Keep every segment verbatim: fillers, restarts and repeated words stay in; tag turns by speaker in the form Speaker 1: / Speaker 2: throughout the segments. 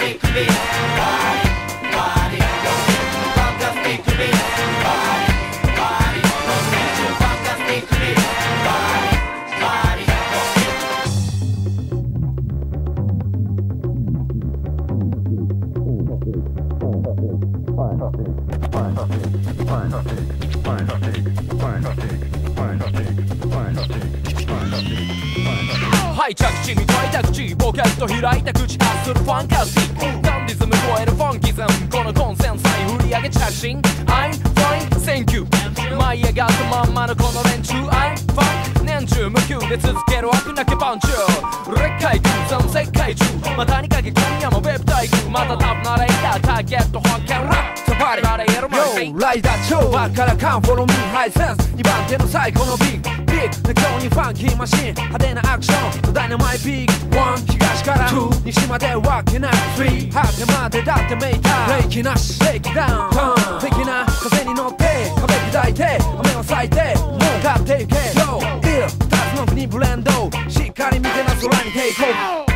Speaker 1: はい着地に開いた口ポケット開いた口発するファンタスティックダンディズム超えるファンキズムこのコンセンサイ振り上げ着信 I'm fine thank you 舞い上がったまんまのこの連中 I'm fine 年中無休で続ける悪なきパンチュー劣化空山世界中またにかけ今夜もウェブ大工またタブなレイダーターゲット発見ラッサファリバレエロマン Yo ライダー超バッからカンフォローミーハイセンスにばん手の最高のビッグビッグな今日にファンキーマシン派手なアクションダイナマイビッグワン東からツー西までわけないスリー果てまでだってメイターブレイキなしブレイキダウンターン的な風に乗って壁砕いて雨を咲いてもう勝ってゆけ Yo イルふたつの国ブレンドしっかり見てな空にテイクオフ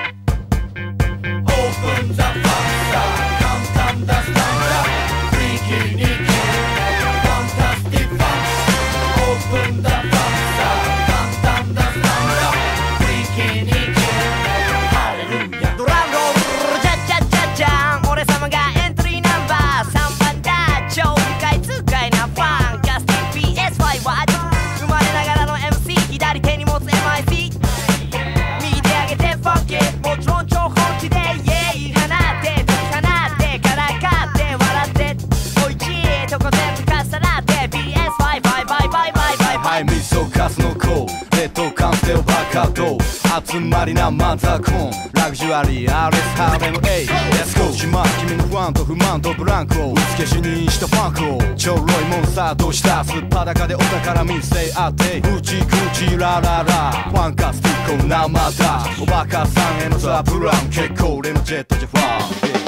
Speaker 1: Open the fire簡単だスタンダフリーキーにファンタスティックファン Open the fire簡単だスタンダフリーキーにハレルヤドラムロールジャジャジャジャン俺様がエントリーナンバーさんばんだ超深い痛快なファンカスティック ピーエスファイブ は生まれながらの エムシー 左手に持つ エムアイシー 右手上げてファンキーもちろん超本気でイエーイ放って解き放ってからかって笑っておいちいとこ全部かっさらって ピーエスファイブ バイバイバイバイバイバイミソカスの子レッドカンステルバカード集まりなマンザコンラグジュアリー アールエス ハーレム エイ Let's go 島君の不安と不満とブランクを打ち消しにしたファンクをちょろいモンスターとしたすっぱだかでお宝見せ合ってうちくちラララファンカスティック生だおバカさんへのザ・ブラウン結構俺のジェットじゃファン